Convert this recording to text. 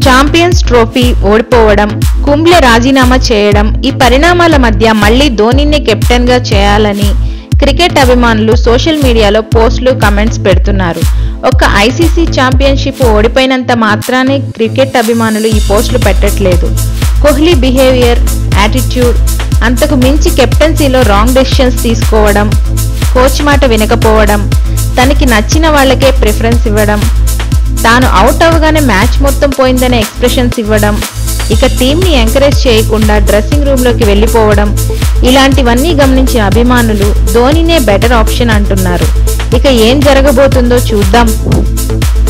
Champions trophy ఓడిపోవడం, కుంబ్లే రాజీనామా చేయడం, ఈ పరిణామాల మధ్య మళ్లీ ధోనీనే కెప్టెన్ గా చేయాలని క్రికెట్ అభిమానులు సోషల్ మీడియాలో పోస్టులు, కమెంట్స్ పెడుతున్నారు. ఒక్క ఐసీసీ ఛాంపియన్షిప్ ఓడిపోయినంత మాత్రానే క్రికెట్ అభిమానులు ఈ పోస్టులు పెట్టట్లేదు. కోహ్లీ బిహేవియర్, యాటిట్యూడ్, అంతకు మించి కెప్టెన్సీలో రాంగ్ డెసిషన్స్ తీసుకోవడం, కోచ్ మాట వినకపోవడం, తనకి నచ్చిన వాళ్లకే ప్రిఫరెన్స్ ఇవ్వడం, తాను అవుట్ అవ్వగానే మ్యాచ్ మొత్తం పోయిందనే ఎక్స్ప్రెషన్స్ ఇవ్వడం, ఇక టీంని ఎంకరేజ్ చేయకుండా డ్రెస్సింగ్ రూమ్లోకి వెళ్లిపోవడం, ఇలాంటివన్నీ గమనించిన అభిమానులు ధోనీనే బెటర్ ఆప్షన్ అంటున్నారు. ఇక ఏం జరగబోతుందో చూద్దాం.